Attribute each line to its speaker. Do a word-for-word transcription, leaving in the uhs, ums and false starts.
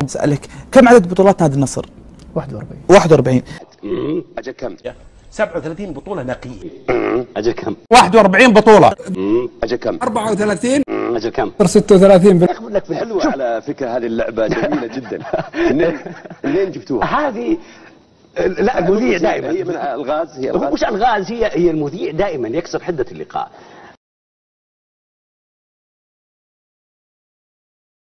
Speaker 1: أسألك كم عدد بطولات نادي النصر؟
Speaker 2: واحد وأربعين.
Speaker 1: واحد وأربعين.
Speaker 3: أجل كم؟
Speaker 4: سبعة وثلاثين بطولة نقية.
Speaker 3: أجل كم؟
Speaker 4: واحد وأربعين بطولة.
Speaker 3: أجل كم؟
Speaker 4: أربعة وثلاثين.
Speaker 3: أجل كم؟
Speaker 2: ستة وثلاثين.
Speaker 3: أخبر لك حلوة على فكرة هذه اللعبة جميلة جدا. منين منين جبتوها؟
Speaker 5: هذه لا المذيع دائما
Speaker 3: هي من الغاز هي الغاز
Speaker 5: مش الغاز هي هي المذيع دائما يكسر حدة اللقاء.